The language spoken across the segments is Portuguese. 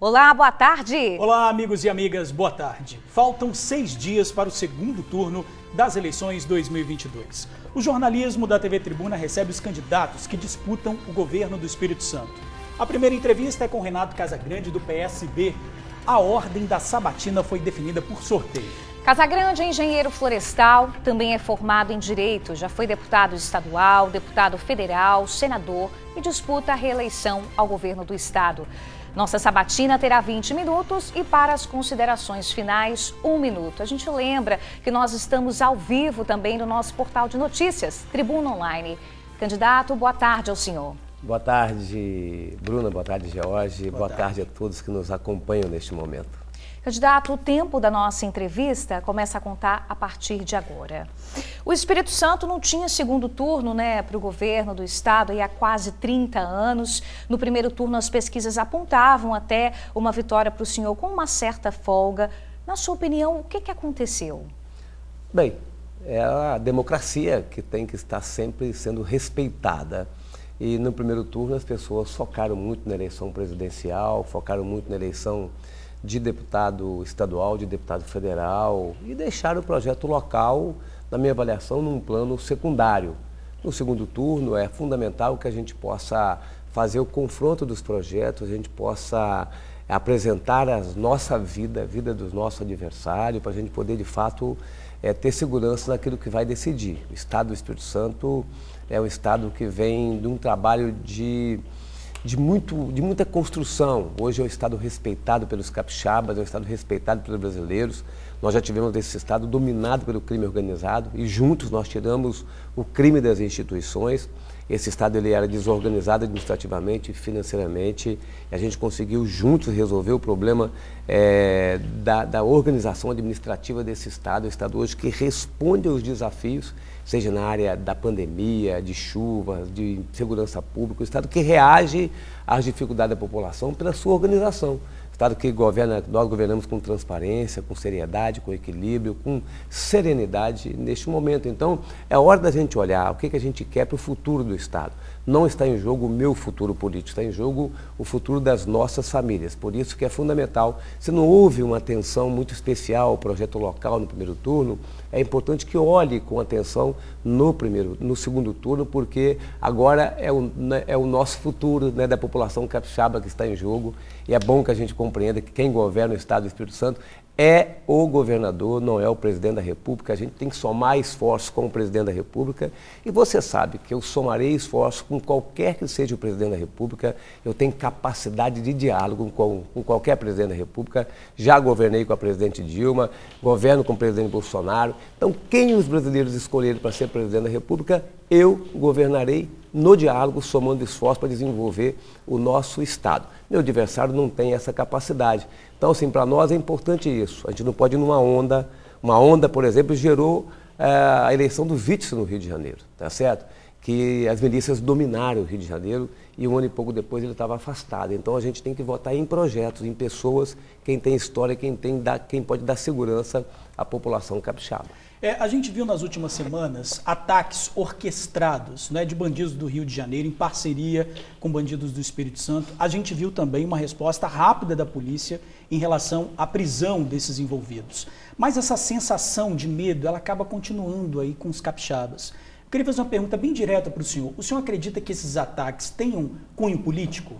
Olá, boa tarde. Olá, amigos e amigas, boa tarde. Faltam 6 dias para o segundo turno das eleições 2022. O jornalismo da TV Tribuna recebe os candidatos que disputam o governo do Espírito Santo. A primeira entrevista é com Renato Casagrande, do PSB. A ordem da sabatina foi definida por sorteio. Casagrande é engenheiro florestal, também é formado em Direito, já foi deputado estadual, deputado federal, senador e disputa a reeleição ao governo do estado. Nossa sabatina terá 20 minutos e para as considerações finais, 1 minuto. A gente lembra que nós estamos ao vivo também no nosso portal de notícias, Tribuna Online. Candidato, boa tarde ao senhor. Boa tarde, Bruna. Boa tarde, George. Boa tarde a todos que nos acompanham neste momento. Candidato, o tempo da nossa entrevista começa a contar a partir de agora. O Espírito Santo não tinha segundo turno, para o governo do estado há quase 30 anos. No primeiro turno, as pesquisas apontavam até uma vitória para o senhor com uma certa folga. Na sua opinião, o que aconteceu? Bem, é a democracia que tem que estar sempre sendo respeitada. E no primeiro turno, as pessoas focaram muito na eleição presidencial, focaram muito na eleição de deputado estadual, de deputado federal e deixaram o projeto local, na minha avaliação, num plano secundário. No segundo turno é fundamental que a gente possa fazer o confronto dos projetos, a gente possa apresentar a nossa vida, a vida do nosso adversário, para a gente poder, de fato, ter segurança naquilo que vai decidir. O Estado do Espírito Santo é um Estado que vem de um trabalho de muita construção. Hoje é um estado respeitado pelos capixabas, é um estado respeitado pelos brasileiros. Nós já tivemos esse estado dominado pelo crime organizado e juntos nós tiramos o crime das instituições. Esse estado ele era desorganizado administrativamente e financeiramente e a gente conseguiu juntos resolver o problema da organização administrativa desse estado. O estado hoje que responde aos desafios, seja na área da pandemia, de chuvas, de segurança pública, o estado que reage às dificuldades da população pela sua organização. O estado que nós governamos com transparência, com seriedade, com equilíbrio, com serenidade neste momento. Então, é hora da gente olhar o que a gente quer para o futuro do estado. Não está em jogo o meu futuro político, está em jogo o futuro das nossas famílias. Por isso que é fundamental, se não houve uma atenção muito especial ao projeto local no primeiro turno, é importante que olhe com atenção no segundo turno, porque agora é o nosso futuro, da população capixaba que está em jogo. E é bom que a gente compreenda que quem governa o estado do Espírito Santo é o governador, não é o presidente da República. A gente tem que somar esforços com o presidente da República e você sabe que eu somarei esforços com qualquer que seja o presidente da República. Eu tenho capacidade de diálogo com qualquer presidente da República. Já governei com a presidente Dilma, governo com o presidente Bolsonaro. Então, quem os brasileiros escolherem para ser presidente da República, eu governarei no diálogo, somando esforços para desenvolver o nosso estado. Meu adversário não tem essa capacidade. Então, assim, para nós é importante isso. A gente não pode ir numa onda. Uma onda, por exemplo, gerou a eleição do Witzel no Rio de Janeiro, tá certo? Que as milícias dominaram o Rio de Janeiro e 1 ano e pouco depois ele estava afastado. Então, a gente tem que votar em projetos, em pessoas, quem tem história, quem pode dar segurança à população capixaba. A gente viu nas últimas semanas ataques orquestrados, de bandidos do Rio de Janeiro em parceria com bandidos do Espírito Santo. A gente viu também uma resposta rápida da polícia em relação à prisão desses envolvidos. Mas essa sensação de medo, ela acaba continuando aí com os capixabas. Eu queria fazer uma pergunta bem direta para o senhor. O senhor acredita que esses ataques tenham cunho político?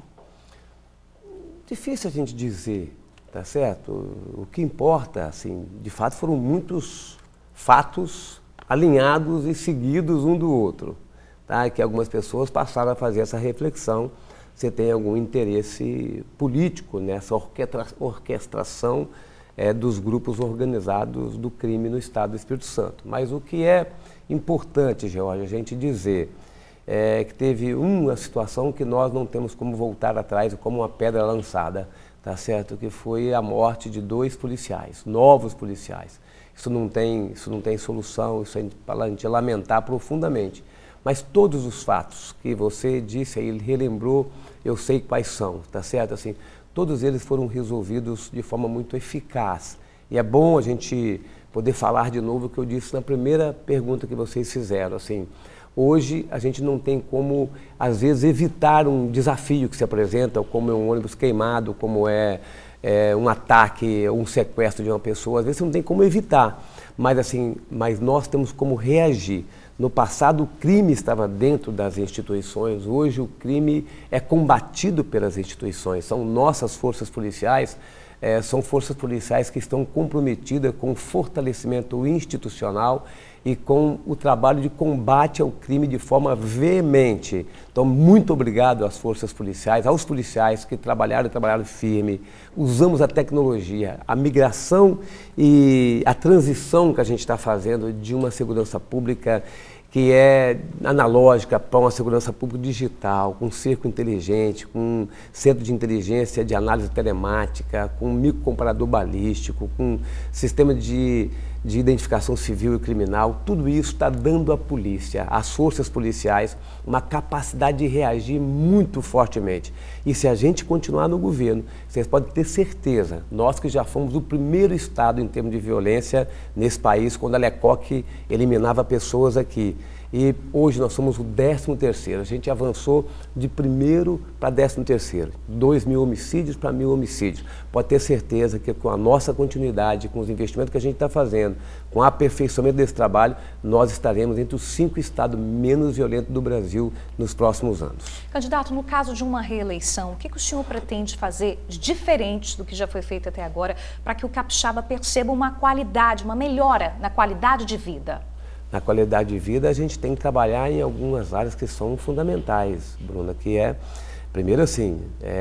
Difícil a gente dizer, tá certo? O que importa, assim, de fato foram muitos fatos alinhados e seguidos um do outro, tá? Que algumas pessoas passaram a fazer essa reflexão se tem algum interesse político nessa orquestração dos grupos organizados do crime no estado do Espírito Santo. Mas o que é importante, George, a gente dizer é que teve uma situação que nós não temos como voltar atrás, como uma pedra lançada, tá certo? Que foi a morte de 2 policiais, novos policiais. Isso não tem solução, isso a gente lamentar profundamente. Mas todos os fatos que você disse aí, relembrou, eu sei quais são, tá certo? Assim, todos eles foram resolvidos de forma muito eficaz. E é bom a gente poder falar de novo o que eu disse na primeira pergunta que vocês fizeram, assim. Hoje a gente não tem como, às vezes, evitar um desafio que se apresenta, como é um ônibus queimado, como é um ataque, um sequestro de uma pessoa. Às vezes você não tem como evitar, mas nós temos como reagir. No passado o crime estava dentro das instituições, hoje o crime é combatido pelas instituições. São nossas forças policiais, são forças policiais que estão comprometidas com o fortalecimento institucional e com o trabalho de combate ao crime de forma veemente. Então, muito obrigado às forças policiais, aos policiais que trabalharam firme. Usamos a tecnologia, a migração e a transição que a gente está fazendo de uma segurança pública que é analógica para uma segurança pública digital, com cerco inteligente, com centro de inteligência de análise telemática, com microcomparador balístico, com sistema de identificação civil e criminal. Tudo isso está dando à polícia, às forças policiais, uma capacidade de reagir muito fortemente. E se a gente continuar no governo, vocês podem ter certeza, nós que já fomos o primeiro estado em termos de violência nesse país, quando a Lecoq eliminava pessoas aqui. E hoje nós somos o 13º, a gente avançou de 1º para 13º, 2.000 homicídios para 1.000 homicídios. Pode ter certeza que com a nossa continuidade, com os investimentos que a gente está fazendo, com o aperfeiçoamento desse trabalho, nós estaremos entre os 5 estados menos violentos do Brasil nos próximos anos. Candidato, no caso de uma reeleição, o que o senhor pretende fazer de diferente do que já foi feito até agora para que o capixaba perceba uma qualidade, uma melhora na qualidade de vida? Na qualidade de vida, a gente tem que trabalhar em algumas áreas que são fundamentais, Bruna, que primeiro assim,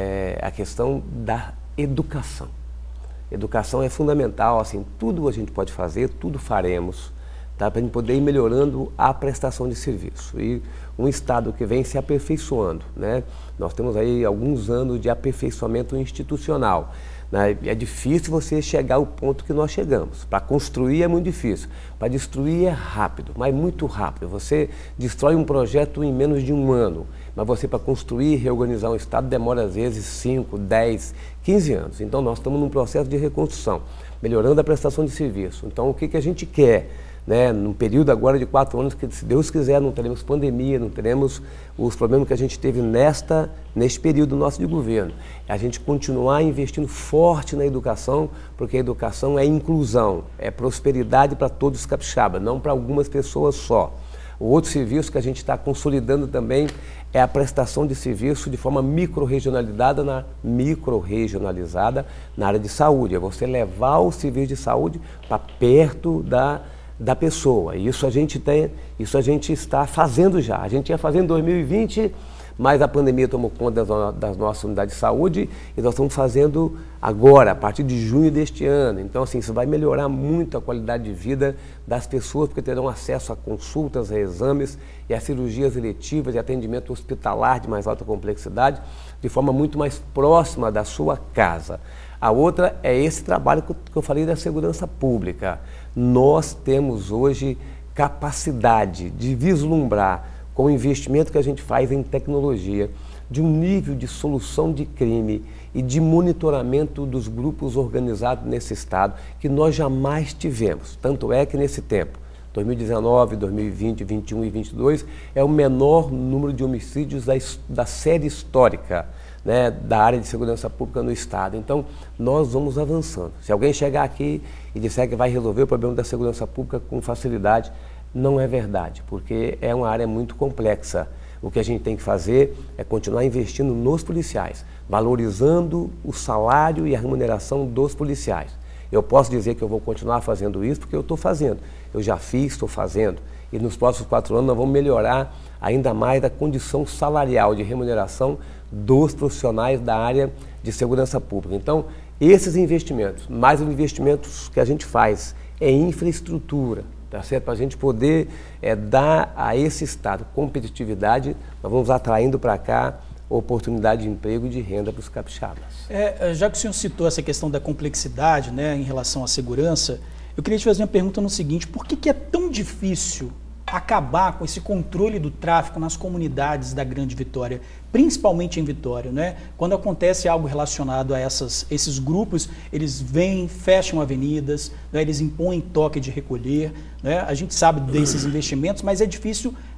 a questão da educação. Educação é fundamental, assim, tudo a gente pode fazer, tudo faremos, tá? Para a gente poder ir melhorando a prestação de serviço. E um estado que vem se aperfeiçoando, né? Nós temos aí alguns anos de aperfeiçoamento institucional. É difícil você chegar ao ponto que nós chegamos. Para construir é muito difícil, para destruir é rápido, mas muito rápido. Você destrói um projeto em menos de um ano, mas você para construir e reorganizar um estado demora às vezes 5, 10, 15 anos. Então nós estamos num processo de reconstrução, melhorando a prestação de serviço. Então o que a gente quer? Num período agora de 4 anos, que se Deus quiser não teremos pandemia, não teremos os problemas que a gente teve neste período nosso de governo. É a gente continuar investindo forte na educação, porque a educação é inclusão, é prosperidade para todos os capixabas, não para algumas pessoas só. O outro serviço que a gente está consolidando também é a prestação de serviço de forma micro-regionalizada na área de saúde. É você levar o serviço de saúde para perto da pessoa. Isso a gente está fazendo já. A gente ia fazer em 2020, mas a pandemia tomou conta das nossas unidades de saúde e nós estamos fazendo agora, a partir de junho deste ano. Então, assim, isso vai melhorar muito a qualidade de vida das pessoas, porque terão acesso a consultas, a exames e a cirurgias eletivas e atendimento hospitalar de mais alta complexidade, de forma muito mais próxima da sua casa. A outra é esse trabalho que eu falei da segurança pública. Nós temos hoje capacidade de vislumbrar, com o investimento que a gente faz em tecnologia, de um nível de solução de crime e de monitoramento dos grupos organizados nesse estado que nós jamais tivemos. Tanto é que nesse tempo, 2019, 2020, 2021 e 2022, é o menor número de homicídios da série histórica, né, da área de segurança pública no estado. Então, nós vamos avançando. Se alguém chegar aqui e disser que vai resolver o problema da segurança pública com facilidade, não é verdade, porque é uma área muito complexa. O que a gente tem que fazer é continuar investindo nos policiais, valorizando o salário e a remuneração dos policiais. Eu posso dizer que eu vou continuar fazendo isso porque eu estou fazendo. Eu já fiz, estou fazendo. E nos próximos 4 anos nós vamos melhorar ainda mais a condição salarial de remuneração dos profissionais da área de segurança pública. Então, esses investimentos, mais os investimentos que a gente faz em infraestrutura, tá certo? Para a gente poder dar a esse estado competitividade, nós vamos atraindo para cá oportunidade de emprego e de renda para os capixabas. Já que o senhor citou essa questão da complexidade, né, em relação à segurança, eu queria te fazer uma pergunta no seguinte: por que é tão difícil acabar com esse controle do tráfico nas comunidades da Grande Vitória, principalmente em Vitória, né? Quando acontece algo relacionado a esses grupos, eles vêm, fecham avenidas, né? Eles impõem toque de recolher, né? A gente sabe desses investimentos, mas é difícil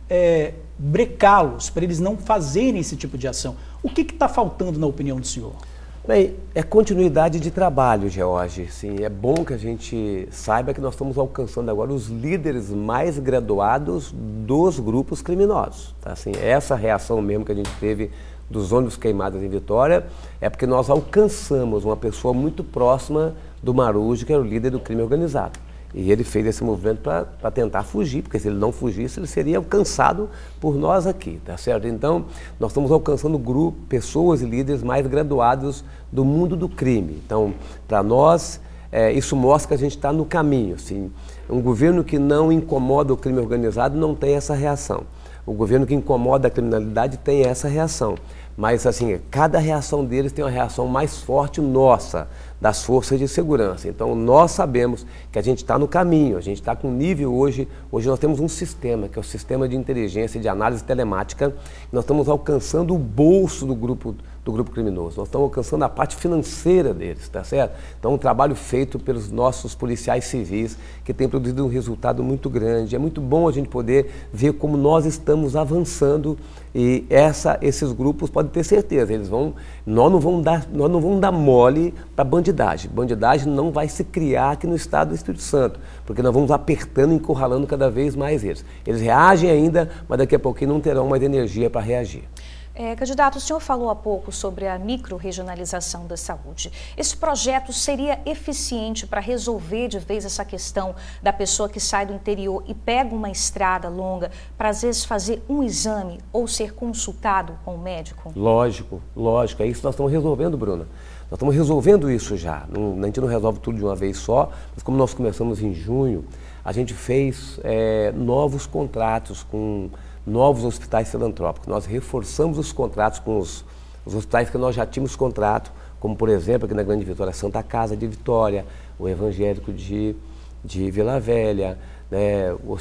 brecá-los, para eles não fazerem esse tipo de ação. O que está faltando na opinião do senhor? Bem, é continuidade de trabalho, George. Sim, é bom que a gente saiba que nós estamos alcançando agora os líderes mais graduados dos grupos criminosos. Tá? Assim, essa reação mesmo que a gente teve dos ônibus queimados em Vitória é porque nós alcançamos uma pessoa muito próxima do Marujo, que era o líder do crime organizado. E ele fez esse movimento para tentar fugir, porque se ele não fugisse, ele seria alcançado por nós aqui, tá certo? Então, nós estamos alcançando pessoas e líderes mais graduados do mundo do crime. Então, para nós, isso mostra que a gente está no caminho. Assim. Um governo que não incomoda o crime organizado não tem essa reação. O governo que incomoda a criminalidade tem essa reação. Mas, assim, cada reação deles tem uma reação mais forte nossa, das forças de segurança. Então, nós sabemos que a gente está no caminho, a gente está com nível hoje nós temos um sistema, que é o sistema de inteligência e de análise telemática, nós estamos alcançando o bolso do grupo criminoso, nós estamos alcançando a parte financeira deles, tá certo? Então, um trabalho feito pelos nossos policiais civis, que tem produzido um resultado muito grande. É muito bom a gente poder ver como nós estamos avançando e esses grupos podem ter certeza, nós não vamos dar mole para bandidagem. Bandidagem não vai se criar aqui no estado do Espírito Santo, porque nós vamos apertando e encurralando cada vez mais eles. Eles reagem ainda, mas daqui a pouquinho não terão mais energia para reagir. Candidato, o senhor falou há pouco sobre a micro-regionalização da saúde. Esse projeto seria eficiente para resolver de vez essa questão da pessoa que sai do interior e pega uma estrada longa para, às vezes, fazer um exame ou ser consultado com o médico? Lógico. É isso que nós estamos resolvendo, Bruna. Nós estamos resolvendo isso já. A gente não resolve tudo de uma vez só, mas como nós começamos em junho, a gente fez novos contratos com novos hospitais filantrópicos. Nós reforçamos os contratos com os hospitais que nós já tínhamos contrato, como, por exemplo, aqui na Grande Vitória, Santa Casa de Vitória, o Evangélico de Vila Velha, né, o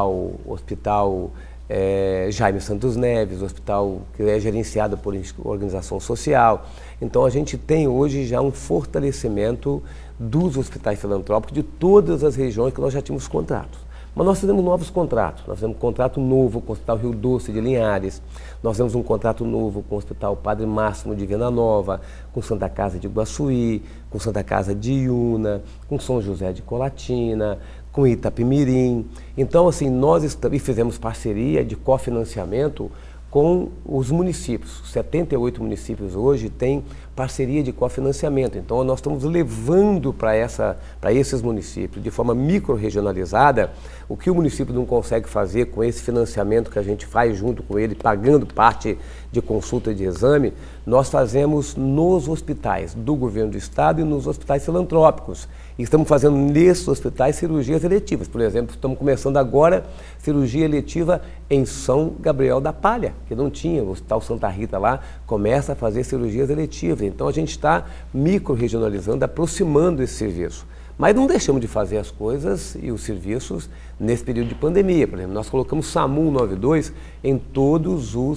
Hospital Jaime Santos Neves, o hospital que é gerenciado por organização social. Então, a gente tem hoje já um fortalecimento dos hospitais filantrópicos de todas as regiões que nós já tínhamos contratos. Mas nós fizemos novos contratos. Nós fizemos um contrato novo com o Hospital Rio Doce de Linhares, nós fizemos um contrato novo com o Hospital Padre Máximo de Venda Nova, com Santa Casa de Iguaçuí, com Santa Casa de Iuna, com São José de Colatina, com Itapemirim. Então, assim, nós fizemos parceria de cofinanciamento com os municípios. 78 municípios hoje têm parceria de cofinanciamento. Então, nós estamos levando para esses municípios, de forma micro-regionalizada, o que o município não consegue fazer com esse financiamento que a gente faz junto com ele, pagando parte de consulta de exame, nós fazemos nos hospitais do governo do estado e nos hospitais filantrópicos. E estamos fazendo nesses hospitais cirurgias eletivas. Por exemplo, estamos começando agora cirurgia eletiva em São Gabriel da Palha, que não tinha, o Hospital Santa Rita lá começa a fazer cirurgias eletivas. Então a gente está micro-regionalizando, aproximando esse serviço. Mas não deixamos de fazer as coisas e os serviços nesse período de pandemia. Por exemplo, nós colocamos SAMU 192 em todos os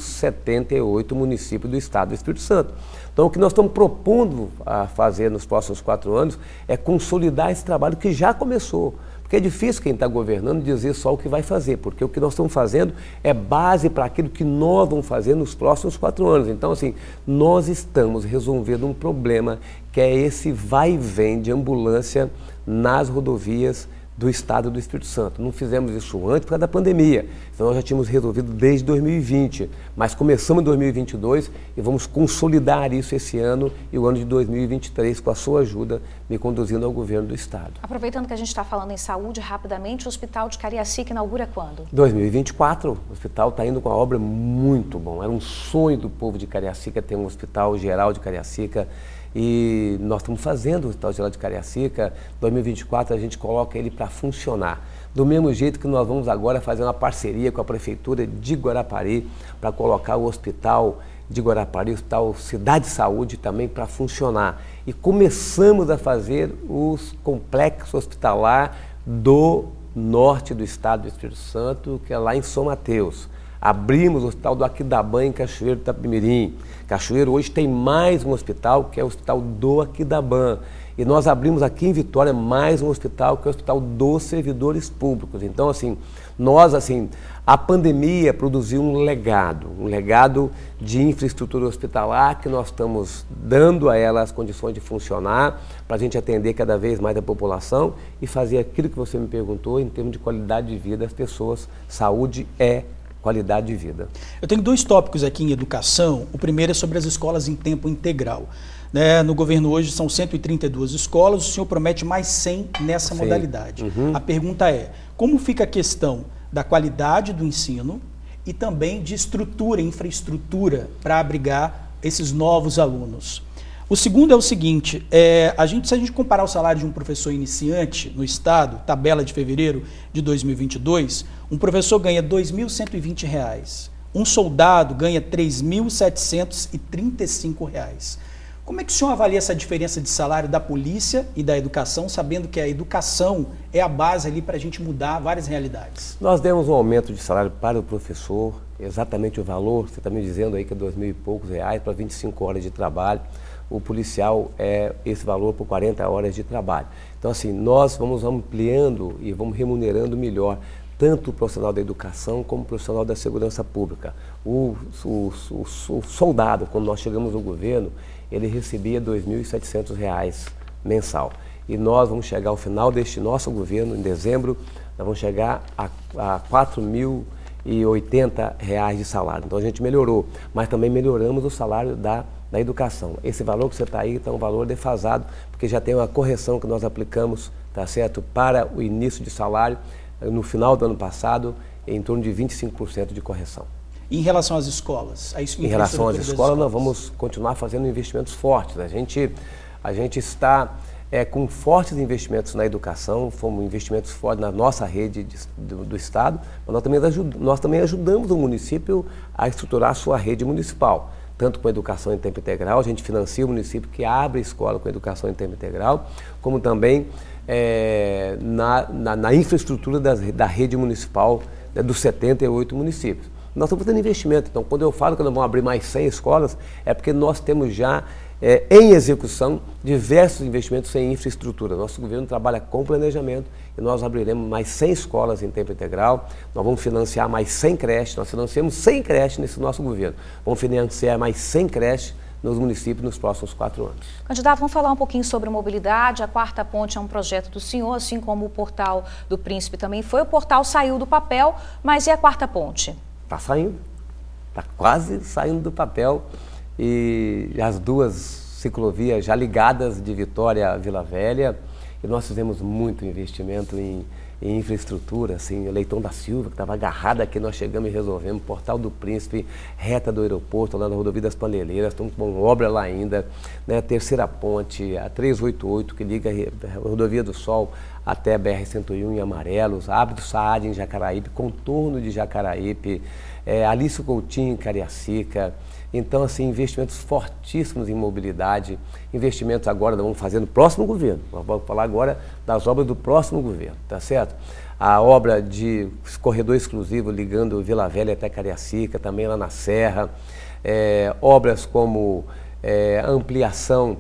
78 municípios do estado do Espírito Santo. Então, o que nós estamos propondo a fazer nos próximos 4 anos é consolidar esse trabalho que já começou. Porque é difícil quem está governando dizer só o que vai fazer, porque o que nós estamos fazendo é base para aquilo que nós vamos fazer nos próximos 4 anos. Então, assim, nós estamos resolvendo um problema que é esse vai e vem de ambulância nas rodovias do estado do Espírito Santo. Não fizemos isso antes por causa da pandemia, então nós já tínhamos resolvido desde 2020, mas começamos em 2022 e vamos consolidar isso esse ano e o ano de 2023 com a sua ajuda, me conduzindo ao governo do estado. Aproveitando que a gente está falando em saúde, rapidamente, o Hospital de Cariacica inaugura quando? 2024, o hospital está indo com uma obra muito bom, era um sonho do povo de Cariacica ter um hospital geral de Cariacica. E nós estamos fazendo o Hospital Geral de Cariacica, 2024 a gente coloca ele para funcionar. Do mesmo jeito que nós vamos agora fazer uma parceria com a Prefeitura de Guarapari para colocar o Hospital de Guarapari, o Hospital Cidade Saúde também para funcionar. E começamos a fazer os complexos hospitalar do norte do estado do Espírito Santo, que é lá em São Mateus. Abrimos o Hospital do Aquidabã em Cachoeiro do Itapemirim. Cachoeiro hoje tem mais um hospital, que é o Hospital do Aquidabã. E nós abrimos aqui em Vitória mais um hospital, que é o Hospital dos Servidores Públicos. Então, assim, a pandemia produziu um legado de infraestrutura hospitalar que nós estamos dando a ela as condições de funcionar para a gente atender cada vez mais a população e fazer aquilo que você me perguntou em termos de qualidade de vida das pessoas. Saúde é qualidade de vida. Eu tenho 2 tópicos aqui em educação. O primeiro é sobre as escolas em tempo integral. No governo hoje são 132 escolas, o senhor promete mais 100 nessa modalidade. A pergunta é, como fica a questão da qualidade do ensino e também de infraestrutura para abrigar esses novos alunos? O segundo é o seguinte, se a gente comparar o salário de um professor iniciante no estado, tabela de fevereiro de 2022, um professor ganha R$ 2.120, um soldado ganha R$ 3.735. Como é que o senhor avalia essa diferença de salário da polícia e da educação, sabendo que a educação é a base ali para a gente mudar várias realidades? Nós demos um aumento de salário para o professor, exatamente o valor, você está me dizendo aí que é R$ 2.000 e poucos para 25 horas de trabalho. O policial é esse valor por 40 horas de trabalho. Então, assim, nós vamos ampliando e vamos remunerando melhor tanto o profissional da educação como o profissional da segurança pública. O soldado, quando nós chegamos no governo, ele recebia R$ 2.700 mensal. E nós vamos chegar ao final deste nosso governo, em dezembro, nós vamos chegar a R$ 4.080 de salário. Então a gente melhorou, mas também melhoramos o salário da educação. Esse valor que você está aí está um valor defasado, porque já tem uma correção que nós aplicamos, tá certo, para o início de salário, no final do ano passado, em torno de 25% de correção. Em relação às escolas? Em relação às escolas, nós vamos continuar fazendo investimentos fortes. A gente está com fortes investimentos na educação, fomos investimentos fortes na nossa rede do Estado, mas nós também ajudamos o município a estruturar a sua rede municipal, tanto com educação em tempo integral, a gente financia o município que abre escola com educação em tempo integral, como também na infraestrutura da rede municipal dos 78 municípios. Nós estamos fazendo investimento, então quando eu falo que nós vamos abrir mais 100 escolas, é porque nós temos já em execução diversos investimentos em infraestrutura. Nosso governo trabalha com planejamento e nós abriremos mais 100 escolas em tempo integral, nós vamos financiar mais 100 creches, nós financiamos 100 creches nesse nosso governo, vamos financiar mais 100 creches nos municípios nos próximos 4 anos. Candidato, vamos falar um pouquinho sobre mobilidade. A Quarta Ponte é um projeto do senhor, assim como o Portal do Príncipe também foi. O portal saiu do papel, mas e a Quarta Ponte? Está saindo, está quase saindo do papel e as 2 ciclovias já ligadas de Vitória a Vila Velha, e nós fizemos muito investimento em infraestrutura, assim, Leitão da Silva, que estava agarrada aqui, nós chegamos e resolvemos, Portal do Príncipe, reta do aeroporto, lá na rodovia das Paneleiras, estamos com obra lá ainda, né, a Terceira Ponte, a 388, que liga a Rodovia do Sol até a BR-101 em Amarelos, Abdo Saad em Jacaraípe, contorno de Jacaraípe, Alício Coutinho em Cariacica. Então, assim, investimentos fortíssimos em mobilidade, investimentos agora nós vamos fazer no próximo governo. Nós vamos falar agora das obras do próximo governo, tá certo? A obra de corredor exclusivo ligando Vila Velha até Cariacica, também lá na Serra. Obras como a ampliação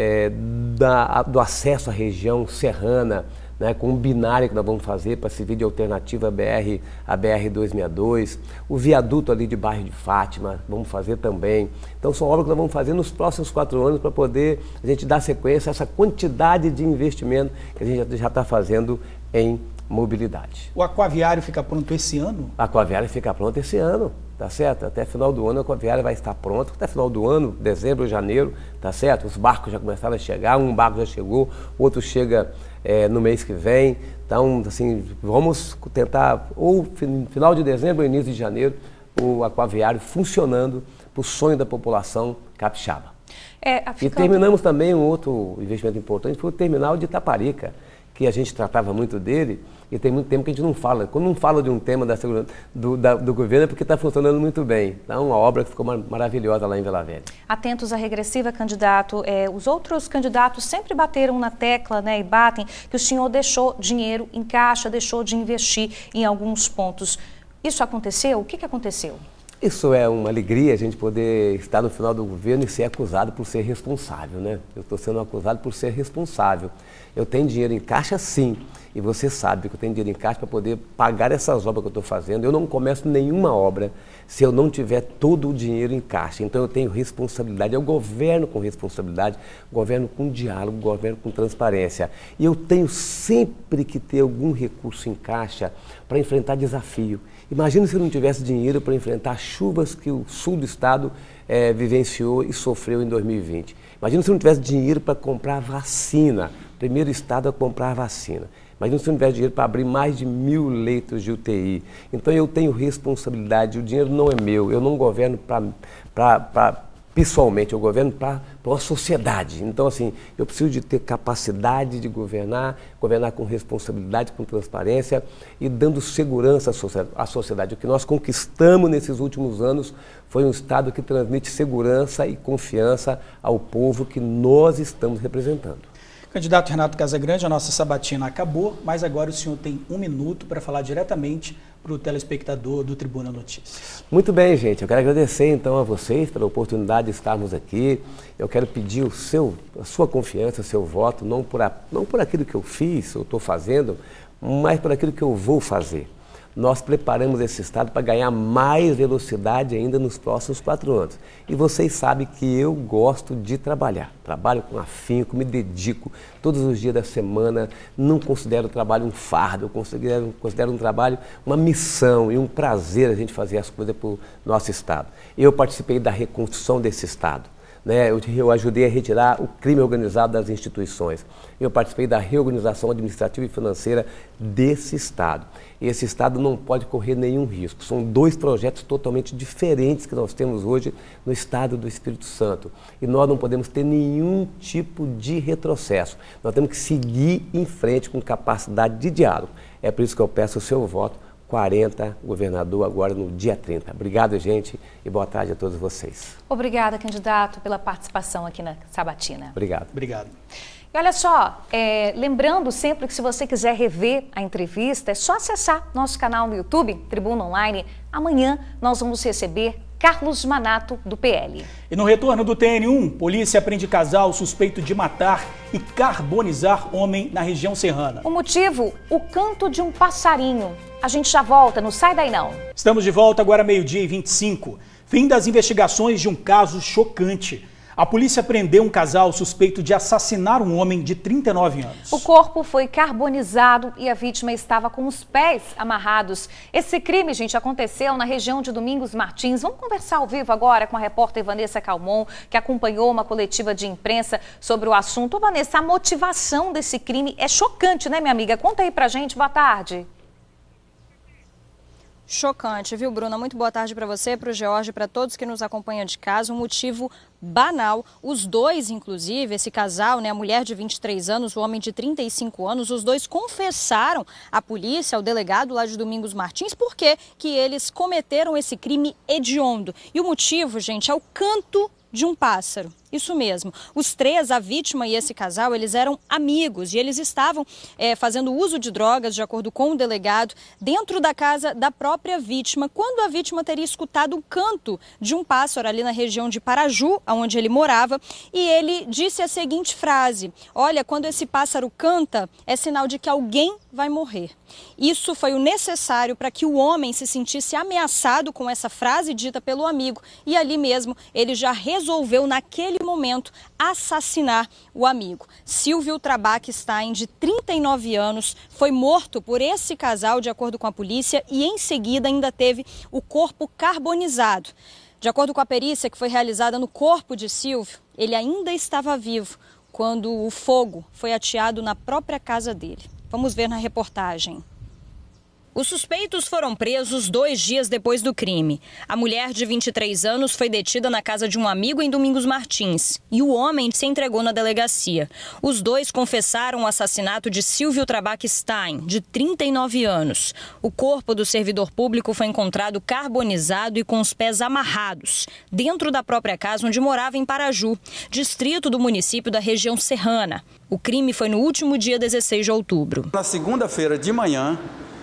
do acesso à região serrana, né, com um binário que nós vamos fazer para servir de alternativa à BR-262, o viaduto ali de Bairro de Fátima, vamos fazer também. Então são obras que nós vamos fazer nos próximos 4 anos para poder a gente dar sequência a essa quantidade de investimento que a gente já está fazendo em mobilidade. O aquaviário fica pronto esse ano? O aquaviário fica pronto esse ano, tá certo? Até final do ano o aquaviário vai estar pronto, até final do ano, dezembro, janeiro, tá certo? Os barcos já começaram a chegar, um barco já chegou, outro chega no mês que vem. Então, assim, vamos tentar, ou final de dezembro ou início de janeiro, o aquaviário funcionando para o sonho da população capixaba. E terminamos também um outro investimento importante, foi o terminal de Itaparica, que a gente tratava muito dele, e tem muito tempo que a gente não fala. Quando não fala de um tema da segurança do governo é porque está funcionando muito bem. Então, uma obra que ficou maravilhosa lá em Vila Velha. Atentos à regressiva, candidato. Os outros candidatos sempre bateram na tecla, né, e batem, que o senhor deixou dinheiro em caixa, deixou de investir em alguns pontos. Isso aconteceu? O que aconteceu? Isso é uma alegria, a gente poder estar no final do governo e ser acusado por ser responsável, né? Eu estou sendo acusado por ser responsável. Eu tenho dinheiro em caixa, sim, e você sabe que eu tenho dinheiro em caixa para poder pagar essas obras que eu estou fazendo. Eu não começo nenhuma obra se eu não tiver todo o dinheiro em caixa. Então eu tenho responsabilidade, eu governo com responsabilidade, governo com diálogo, governo com transparência. E eu tenho sempre que ter algum recurso em caixa para enfrentar desafio. Imagina se eu não tivesse dinheiro para enfrentar chuvas que o sul do estado vivenciou e sofreu em 2020. Imagina se eu não tivesse dinheiro para comprar vacina, primeiro estado a comprar vacina. Imagina se eu não tivesse dinheiro para abrir mais de 1000 leitos de UTI. Então eu tenho responsabilidade, o dinheiro não é meu, eu não governo pessoalmente, eu governo para uma sociedade. Então, assim, eu preciso de ter capacidade de governar com responsabilidade, com transparência e dando segurança à sociedade. O que nós conquistamos nesses últimos anos foi um Estado que transmite segurança e confiança ao povo que nós estamos representando. Candidato Renato Casagrande, a nossa sabatina acabou, mas agora o senhor tem 1 minuto para falar diretamente para o telespectador do Tribuna Notícias. Muito bem, gente. Eu quero agradecer então a vocês pela oportunidade de estarmos aqui. Eu quero pedir a sua confiança, o seu voto, não por aquilo que eu fiz ou estou fazendo, mas por aquilo que eu vou fazer. Nós preparamos esse Estado para ganhar mais velocidade ainda nos próximos 4 anos. E vocês sabem que eu gosto de trabalhar. Trabalho com afinco, me dedico todos os dias da semana. Não considero o trabalho um fardo, eu considero um trabalho uma missão e um prazer a gente fazer as coisas para o nosso Estado. Eu participei da reconstrução desse Estado. Eu ajudei a retirar o crime organizado das instituições. Eu participei da reorganização administrativa e financeira desse Estado. E esse Estado não pode correr nenhum risco. São 2 projetos totalmente diferentes que nós temos hoje no Estado do Espírito Santo. E nós não podemos ter nenhum tipo de retrocesso. Nós temos que seguir em frente com capacidade de diálogo. É por isso que eu peço o seu voto. 40, governador, agora no dia 30. Obrigado, gente, e boa tarde a todos vocês. Obrigada, candidato, pela participação aqui na Sabatina. Obrigado. Obrigado. E olha só, lembrando sempre que se você quiser rever a entrevista, é só acessar nosso canal no YouTube, Tribuna Online. Amanhã nós vamos receber Carlos Manato, do PL. E no retorno do TN1, polícia prende casal suspeito de matar e carbonizar homem na região serrana. O motivo? O canto de um passarinho. A gente já volta, não sai daí não. Estamos de volta agora 12h25. Fim das investigações de um caso chocante. A polícia prendeu um casal suspeito de assassinar um homem de 39 anos. O corpo foi carbonizado e a vítima estava com os pés amarrados. Esse crime, gente, aconteceu na região de Domingos Martins. Vamos conversar ao vivo agora com a repórter Vanessa Calmon, que acompanhou uma coletiva de imprensa sobre o assunto. Ô, Vanessa, a motivação desse crime é chocante, né, minha amiga? Conta aí pra gente. Boa tarde. Chocante, viu, Bruna? Muito boa tarde para você, para o George, para todos que nos acompanham de casa. Um motivo banal. Os dois, inclusive, esse casal, né, a mulher de 23 anos, o homem de 35 anos, os dois confessaram à polícia, ao delegado lá de Domingos Martins, por que eles cometeram esse crime hediondo. E o motivo, gente, é o canto de um pássaro. Isso mesmo. Os 3, a vítima e esse casal, eles eram amigos e eles estavam fazendo uso de drogas, de acordo com o delegado, dentro da casa da própria vítima, quando a vítima teria escutado o canto de um pássaro ali na região de Paraju, onde ele morava, e ele disse a seguinte frase: olha, quando esse pássaro canta, é sinal de que alguém vai morrer. Isso foi o necessário para que o homem se sentisse ameaçado com essa frase dita pelo amigo, e ali mesmo ele já resolveu, naquele momento, assassinar o amigo. Silvio Trabac-Stein, de 39 anos, foi morto por esse casal, de acordo com a polícia, e em seguida ainda teve o corpo carbonizado. De acordo com a perícia que foi realizada no corpo de Silvio, ele ainda estava vivo quando o fogo foi ateado na própria casa dele. Vamos ver na reportagem. Os suspeitos foram presos 2 dias depois do crime. A mulher de 23 anos foi detida na casa de um amigo em Domingos Martins e o homem se entregou na delegacia. Os dois confessaram o assassinato de Silvio Trabac-Stein, de 39 anos. O corpo do servidor público foi encontrado carbonizado e com os pés amarrados, dentro da própria casa onde morava em Paraju, distrito do município da região serrana. O crime foi no último dia 16 de outubro. Na segunda-feira de manhã,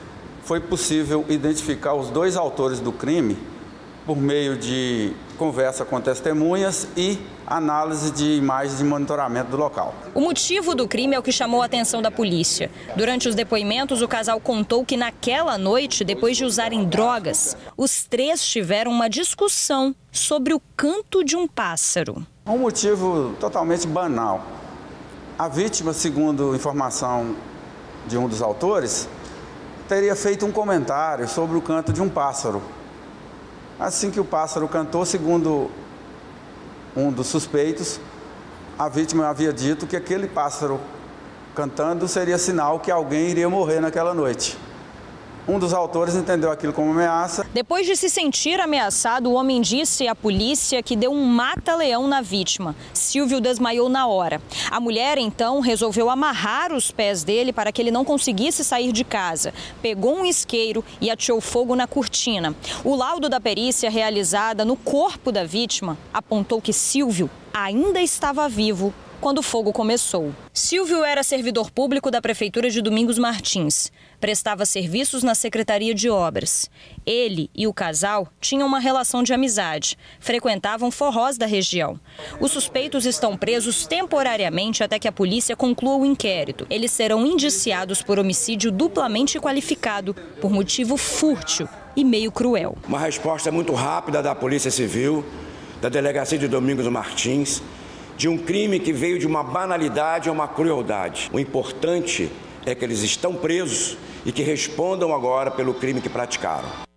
foi possível identificar os dois autores do crime por meio de conversa com testemunhas e análise de imagens de monitoramento do local. O motivo do crime é o que chamou a atenção da polícia. Durante os depoimentos, o casal contou que naquela noite, depois de usarem drogas, os três tiveram uma discussão sobre o canto de um pássaro. Um motivo totalmente banal. A vítima, segundo informação de um dos autores, teria feito um comentário sobre o canto de um pássaro. Assim que o pássaro cantou, segundo um dos suspeitos, a vítima havia dito que aquele pássaro cantando seria sinal que alguém iria morrer naquela noite. Um dos autores entendeu aquilo como ameaça. Depois de se sentir ameaçado, o homem disse à polícia que deu um mata-leão na vítima. Silvio desmaiou na hora. A mulher, então, resolveu amarrar os pés dele para que ele não conseguisse sair de casa. Pegou um isqueiro e ateou fogo na cortina. O laudo da perícia realizada no corpo da vítima apontou que Silvio ainda estava vivo quando o fogo começou. Silvio era servidor público da Prefeitura de Domingos Martins. Prestava serviços na Secretaria de Obras. Ele e o casal tinham uma relação de amizade. Frequentavam forrós da região. Os suspeitos estão presos temporariamente até que a polícia conclua o inquérito. Eles serão indiciados por homicídio duplamente qualificado, por motivo fútil e meio cruel. Uma resposta muito rápida da Polícia Civil, da Delegacia de Domingos Martins, de um crime que veio de uma banalidade a uma crueldade. O importante é que eles estão presos e que respondam agora pelo crime que praticaram.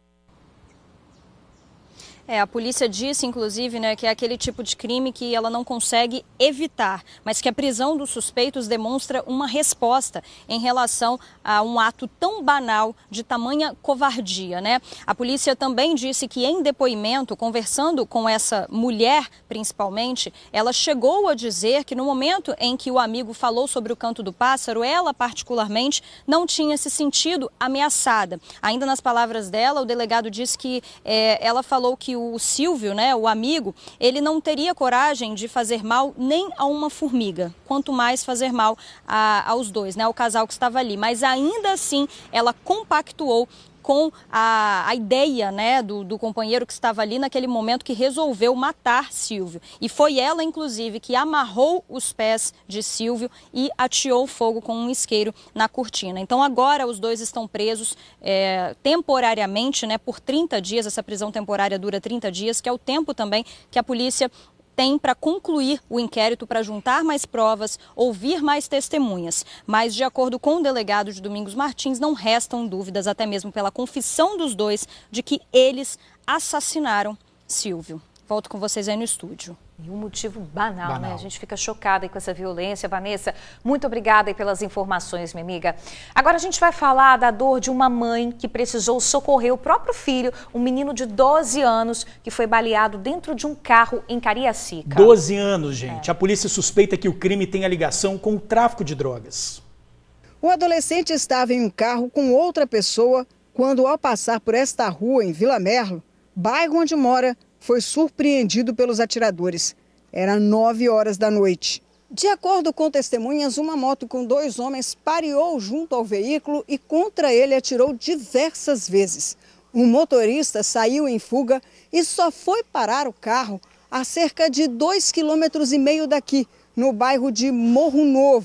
A polícia disse, inclusive, que é aquele tipo de crime que ela não consegue evitar, mas que a prisão dos suspeitos demonstra uma resposta em relação a um ato tão banal de tamanha covardia, A polícia também disse que em depoimento, conversando com essa mulher principalmente, ela chegou a dizer que no momento em que o amigo falou sobre o canto do pássaro, ela particularmente não tinha se sentido ameaçada. Ainda nas palavras dela, o delegado disse que ela falou que o Silvio, o amigo, ele não teria coragem de fazer mal nem a uma formiga, quanto mais fazer mal aos dois, ao casal que estava ali. Mas ainda assim, ela compactuou com a ideia do companheiro que estava ali naquele momento que resolveu matar Silvio. E foi ela, inclusive, que amarrou os pés de Silvio e ateou fogo com um isqueiro na cortina. Então agora os dois estão presos temporariamente, por 30 dias. Essa prisão temporária dura 30 dias, que é o tempo também que a polícia tem para concluir o inquérito, para juntar mais provas, ouvir mais testemunhas. Mas, de acordo com o delegado de Domingos Martins, não restam dúvidas, até mesmo pela confissão dos dois, de que eles assassinaram Silvio. Volto com vocês aí no estúdio. E um motivo banal, A gente fica chocada com essa violência. Vanessa, muito obrigada aí pelas informações, minha amiga. Agora a gente vai falar da dor de uma mãe que precisou socorrer o próprio filho, um menino de 12 anos, que foi baleado dentro de um carro em Cariacica. 12 anos, gente. A polícia suspeita que o crime tenha ligação com o tráfico de drogas. O adolescente estava em um carro com outra pessoa quando, ao passar por esta rua em Vila Merlo, bairro onde mora, foi surpreendido pelos atiradores. Era 9 horas da noite. De acordo com testemunhas, uma moto com 2 homens pareou junto ao veículo e contra ele atirou diversas vezes. O motorista saiu em fuga e só foi parar o carro a cerca de 2,5 km daqui, no bairro de Morro Novo.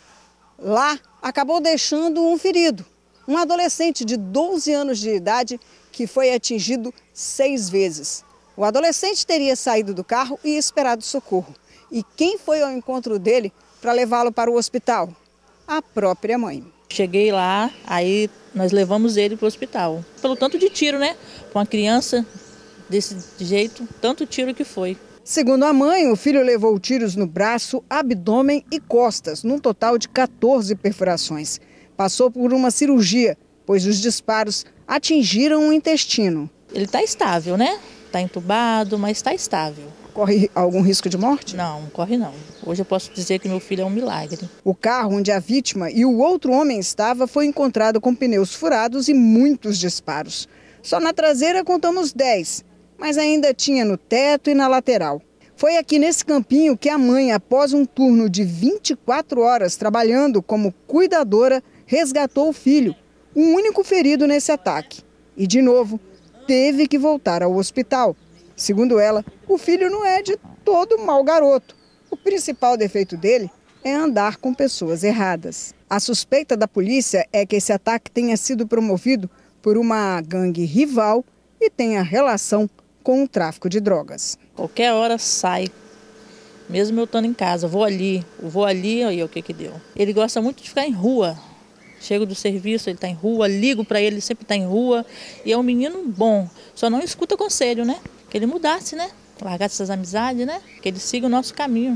Lá, acabou deixando um ferido, um adolescente de 12 anos de idade que foi atingido 6 vezes. O adolescente teria saído do carro e esperado socorro. E quem foi ao encontro dele para levá-lo para o hospital? A própria mãe. Cheguei lá, aí nós levamos ele para o hospital. Pelo tanto de tiro, Com uma criança desse jeito, tanto tiro que foi. Segundo a mãe, o filho levou tiros no braço, abdômen e costas, num total de 14 perfurações. Passou por uma cirurgia, pois os disparos atingiram o intestino. Ele está estável, Está entubado, mas está estável. Corre algum risco de morte? Não, corre não. Hoje eu posso dizer que meu filho é um milagre. O carro onde a vítima e o outro homem estava foi encontrado com pneus furados e muitos disparos. Só na traseira contamos 10, mas ainda tinha no teto e na lateral. Foi aqui nesse campinho que a mãe, após um turno de 24 horas trabalhando como cuidadora, resgatou o filho. o único ferido nesse ataque. E, de novo, teve que voltar ao hospital. Segundo ela, o filho não é de todo mau garoto. O principal defeito dele é andar com pessoas erradas. A suspeita da polícia é que esse ataque tenha sido promovido por uma gangue rival e tenha relação com o tráfico de drogas. Qualquer hora sai, mesmo eu estando em casa, vou ali, aí o que deu. Ele gosta muito de ficar em rua. Chego do serviço, ele está em rua, ligo para ele sempre está em rua. E é um menino bom, só não escuta conselho, né? Que ele mudasse, né? Largasse essas amizades, né? Que ele siga o nosso caminho.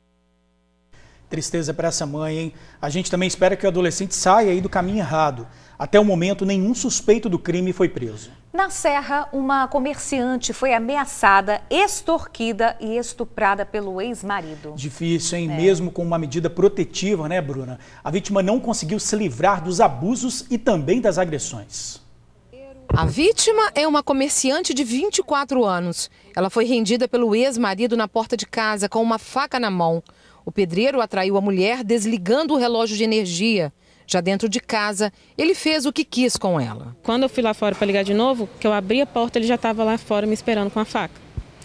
Tristeza para essa mãe, hein? A gente também espera que o adolescente saia aí do caminho errado. Até o momento, nenhum suspeito do crime foi preso. Na Serra, uma comerciante foi ameaçada, extorquida e estuprada pelo ex-marido. Difícil, hein? Mesmo com uma medida protetiva, né, Bruna? A vítima não conseguiu se livrar dos abusos e também das agressões. A vítima é uma comerciante de 24 anos. Ela foi rendida pelo ex-marido na porta de casa com uma faca na mão. O pedreiro atraiu a mulher desligando o relógio de energia. Já dentro de casa, ele fez o que quis com ela. Quando eu fui lá fora para ligar de novo, que eu abri a porta, ele já estava lá fora me esperando com a faca.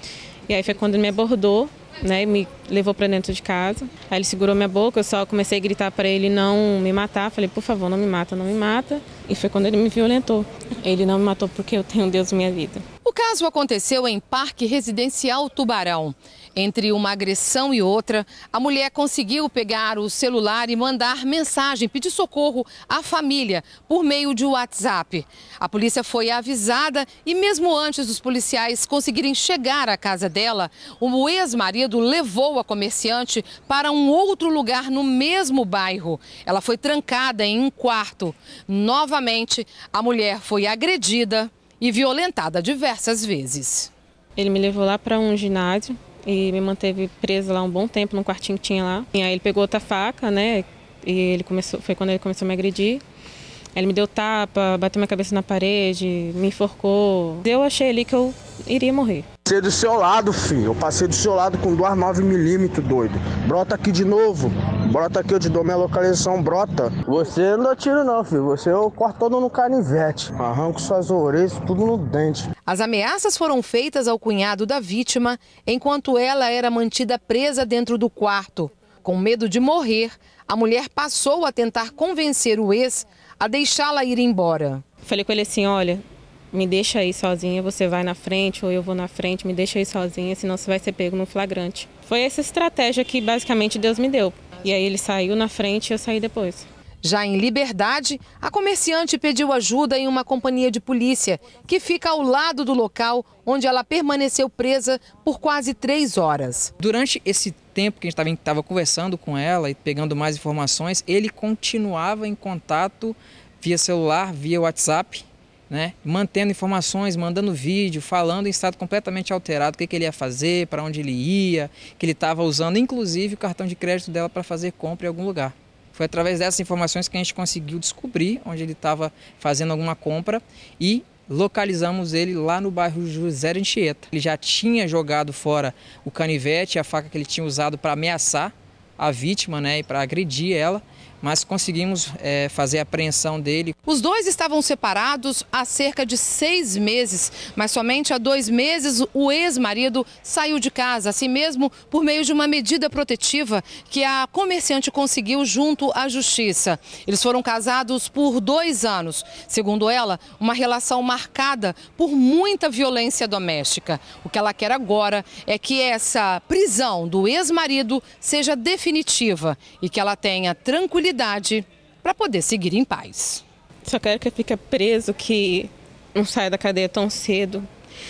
E aí foi quando ele me abordou, né, me levou para dentro de casa. Aí ele segurou minha boca, eu só comecei a gritar para ele não me matar. Falei, por favor, não me mata, não me mata. E foi quando ele me violentou. Ele não me matou porque eu tenho Deus na minha vida. O caso aconteceu em Parque Residencial Tubarão. Entre uma agressão e outra, a mulher conseguiu pegar o celular e mandar mensagem, pedir socorro à família por meio de WhatsApp. A polícia foi avisada e mesmo antes dos policiais conseguirem chegar à casa dela, o ex-marido levou a comerciante para um outro lugar no mesmo bairro. Ela foi trancada em um quarto. Novamente, a mulher foi agredida e violentada diversas vezes. Ele me levou lá para um ginásio e me manteve presa lá um bom tempo num quartinho que tinha lá. E aí ele pegou outra faca, né? E foi quando ele começou a me agredir. Ele me deu tapa, bateu minha cabeça na parede, me enforcou. Eu achei ali que eu iria morrer. Passei do seu lado, filho. Eu passei do seu lado com 2 9mm, doido. Brota aqui de novo. Brota aqui, eu te dou minha localização, brota. Você não dá tiro não, filho. Você eu corto todo no canivete. Arranco suas orelhas, tudo no dente. As ameaças foram feitas ao cunhado da vítima, enquanto ela era mantida presa dentro do quarto. Com medo de morrer, a mulher passou a tentar convencer o ex a deixá-la ir embora. Falei com ele assim, olha, me deixa aí sozinha, você vai na frente ou eu vou na frente, me deixa aí sozinha, senão você vai ser pego no flagrante. Foi essa estratégia que basicamente Deus me deu. E aí ele saiu na frente e eu saí depois. Já em liberdade, a comerciante pediu ajuda em uma companhia de polícia, que fica ao lado do local onde ela permaneceu presa por quase 3 horas. Durante esse tempo que a gente estava conversando com ela e pegando mais informações, ele continuava em contato via celular, via WhatsApp, né? Mantendo informações, mandando vídeo, falando em estado completamente alterado, o que ele ia fazer, para onde ele ia, que ele estava usando inclusive o cartão de crédito dela para fazer compra em algum lugar. Foi através dessas informações que a gente conseguiu descobrir onde ele estava fazendo alguma compra e localizamos ele lá no bairro José de Anchieta. Ele já tinha jogado fora o canivete, a faca que ele tinha usado para ameaçar a vítima, né, e para agredir ela, mas conseguimos fazer a apreensão dele. Os dois estavam separados há cerca de 6 meses, mas somente há 2 meses o ex-marido saiu de casa, assim mesmo por meio de uma medida protetiva que a comerciante conseguiu junto à justiça. Eles foram casados por 2 anos. Segundo ela, uma relação marcada por muita violência doméstica. O que ela quer agora é que essa prisão do ex-marido seja definitiva e que ela tenha tranquilidade para poder seguir em paz. Só quero que fique preso, que não saia da cadeia tão cedo.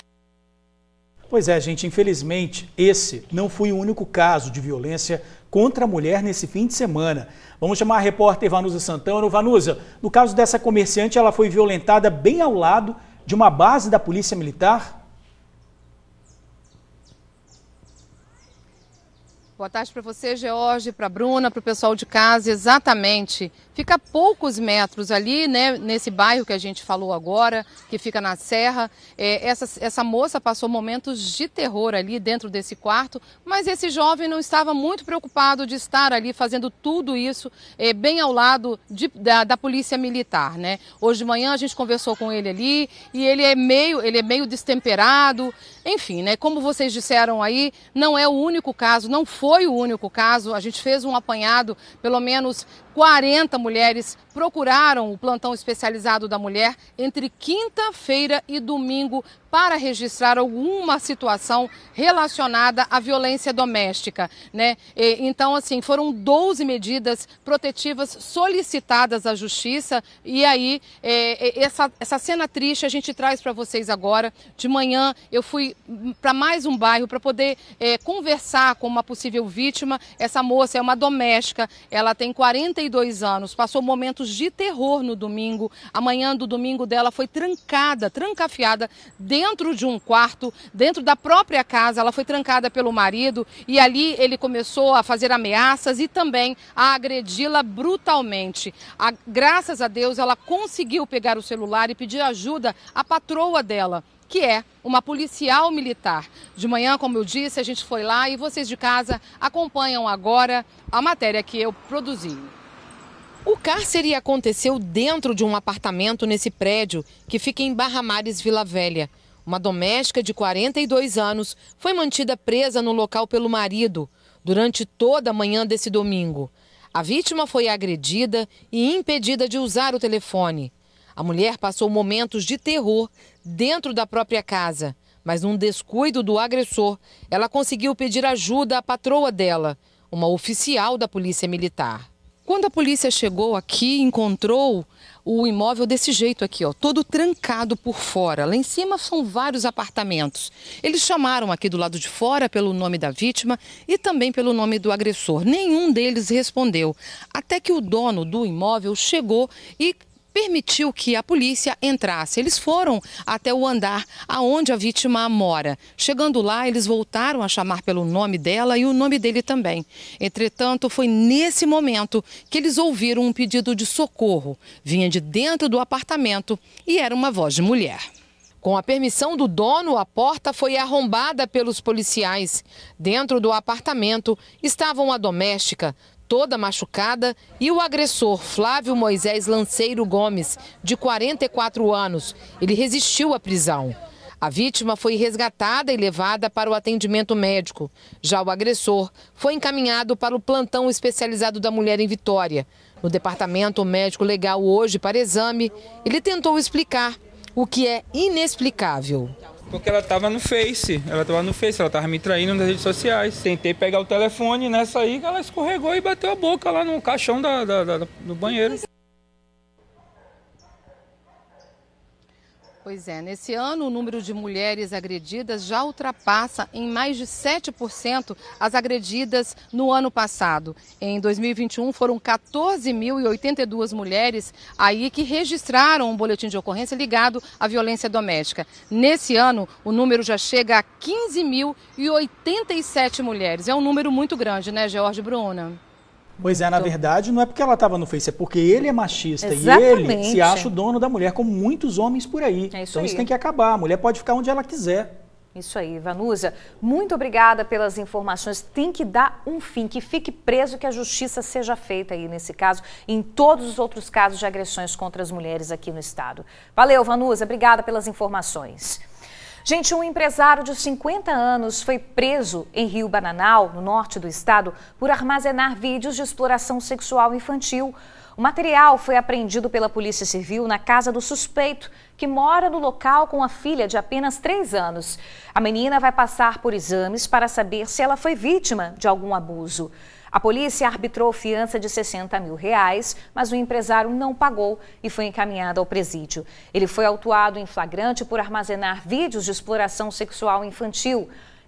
Pois é, gente, infelizmente, esse não foi o único caso de violência contra a mulher nesse fim de semana. Vamos chamar a repórter Vanusa Santana. Vanusa, no caso dessa comerciante, ela foi violentada bem ao lado de uma base da Polícia Militar? Boa tarde para você, George, para a Bruna, para o pessoal de casa. Exatamente. Fica a poucos metros ali, né, nesse bairro que a gente falou agora, que fica na Serra. Essa moça passou momentos de terror ali dentro desse quarto, mas esse jovem não estava muito preocupado de estar ali fazendo tudo isso bem ao lado da polícia militar, né? Hoje de manhã a gente conversou com ele ali e ele é meio destemperado. Enfim, né, como vocês disseram aí, não é o único caso, não foi o único caso. A gente fez um apanhado, pelo menos 40 mulheres procuraram o plantão especializado da mulher entre quinta-feira e domingo para registrar alguma situação relacionada à violência doméstica, né? Então, assim, foram 12 medidas protetivas solicitadas à Justiça e aí essa cena triste a gente traz para vocês agora. De manhã eu fui para mais um bairro para poder conversar com uma possível vítima. Essa moça é uma doméstica, ela tem 42 anos, passou momentos de terror no domingo. A manhã do domingo dela foi trancafiada dentro de um quarto, dentro da própria casa. Ela foi trancada pelo marido e ali ele começou a fazer ameaças e também a agredi-la brutalmente. Graças a Deus ela conseguiu pegar o celular e pedir ajuda à patroa dela, que é uma policial militar. De manhã, como eu disse, a gente foi lá e vocês de casa acompanham agora a matéria que eu produzi. O cárcere aconteceu dentro de um apartamento nesse prédio que fica em Barra Mares, Vila Velha. Uma doméstica de 42 anos foi mantida presa no local pelo marido durante toda a manhã desse domingo. A vítima foi agredida e impedida de usar o telefone. A mulher passou momentos de terror dentro da própria casa, mas num descuido do agressor, ela conseguiu pedir ajuda à patroa dela, uma oficial da Polícia Militar. Quando a polícia chegou aqui, encontrou o imóvel desse jeito aqui, ó, todo trancado por fora. Lá em cima são vários apartamentos. Eles chamaram aqui do lado de fora pelo nome da vítima e também pelo nome do agressor. Nenhum deles respondeu, até que o dono do imóvel chegou e permitiu que a polícia entrasse. Eles foram até o andar aonde a vítima mora. Chegando lá, eles voltaram a chamar pelo nome dela e o nome dele também. Entretanto, foi nesse momento que eles ouviram um pedido de socorro. Vinha de dentro do apartamento e era uma voz de mulher. Com a permissão do dono, a porta foi arrombada pelos policiais. Dentro do apartamento estava uma doméstica, toda machucada, e o agressor, Flávio Moisés Lanceiro Gomes, de 44 anos. Ele resistiu à prisão. A vítima foi resgatada e levada para o atendimento médico. Já o agressor foi encaminhado para o plantão especializado da mulher em Vitória. No departamento médico legal hoje para exame, ele tentou explicar o que é inexplicável. Porque ela estava no Face, ela estava me traindo nas redes sociais. Tentei pegar o telefone, nessa aí ela escorregou e bateu a boca lá no caixão do banheiro. Pois é, nesse ano o número de mulheres agredidas já ultrapassa em mais de 7% as agredidas no ano passado. Em 2021 foram 14.082 mulheres aí que registraram um boletim de ocorrência ligado à violência doméstica. Nesse ano o número já chega a 15.087 mulheres. É um número muito grande, né, George, Bruna? Pois é, na verdade, não é porque ela estava no Face, é porque ele é machista. Exatamente. E ele se acha o dono da mulher, como muitos homens por aí. Então isso tem que acabar. A mulher pode ficar onde ela quiser. Isso aí, Vanusa. Muito obrigada pelas informações. Tem que dar um fim, que fique preso, que a justiça seja feita aí nesse caso e em todos os outros casos de agressões contra as mulheres aqui no estado. Valeu, Vanusa. Obrigada pelas informações. Gente, um empresário de 50 anos foi preso em Rio Bananal, no norte do estado, por armazenar vídeos de exploração sexual infantil. O material foi apreendido pela Polícia Civil na casa do suspeito, que mora no local com a filha de apenas 3 anos. A menina vai passar por exames para saber se ela foi vítima de algum abuso. A polícia arbitrou fiança de R$60 mil, mas o empresário não pagou e foi encaminhado ao presídio. Ele foi autuado em flagrante por armazenar vídeos de exploração sexual infantil.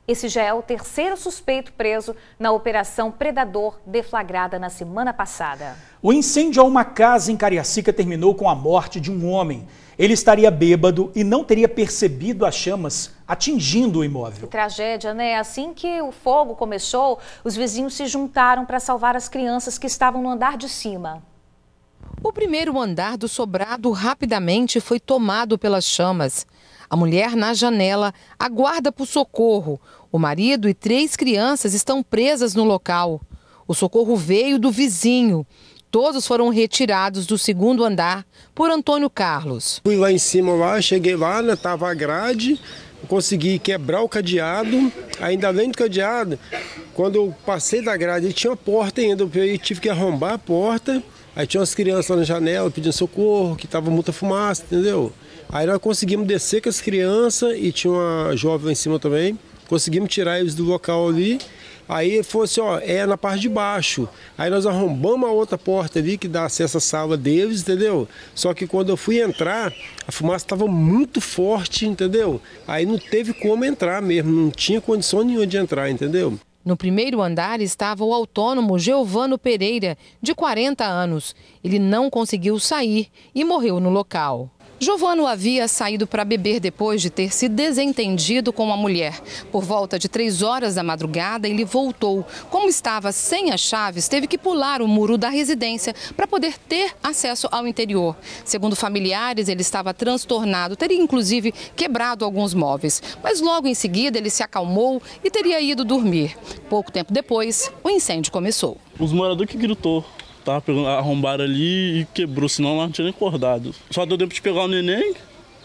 Esse já é o terceiro suspeito preso na Operação Predador, deflagrada na semana passada. O incêndio a uma casa em Cariacica terminou com a morte de um homem. Ele estaria bêbado e não teria percebido as chamas atingindo o imóvel. Que tragédia, né? Assim que o fogo começou, os vizinhos se juntaram para salvar as crianças que estavam no andar de cima. O primeiro andar do sobrado rapidamente foi tomado pelas chamas. A mulher na janela aguarda por socorro. O marido e 3 crianças estão presas no local. O socorro veio do vizinho. Todos foram retirados do segundo andar por Antônio Carlos. Fui lá em cima, cheguei lá, estava a grade, consegui quebrar o cadeado. Ainda além do cadeado, quando eu passei da grade, tinha uma porta ainda. Eu tive que arrombar a porta. Aí tinha umas crianças na janela pedindo socorro, que estava muita fumaça, entendeu? Aí nós conseguimos descer com as crianças e tinha uma jovem lá em cima também. Conseguimos tirar eles do local ali. Aí foi assim, ó, é na parte de baixo. Aí nós arrombamos a outra porta ali que dá acesso à sala deles, entendeu? Só que quando eu fui entrar, a fumaça estava muito forte, entendeu? Aí não teve como entrar mesmo, não tinha condição nenhuma de entrar, entendeu? No primeiro andar estava o autônomo Geovano Pereira, de 40 anos. Ele não conseguiu sair e morreu no local. Geovano havia saído para beber depois de ter se desentendido com a mulher. Por volta de 3 horas da madrugada, ele voltou. Como estava sem as chaves, teve que pular o muro da residência para poder ter acesso ao interior. Segundo familiares, ele estava transtornado, teria inclusive quebrado alguns móveis. Mas logo em seguida ele se acalmou e teria ido dormir. Pouco tempo depois, o incêndio começou. Os moradores que gritou. Arrombaram ali e quebrou, senão não tinha nem acordado. Só deu tempo de pegar o neném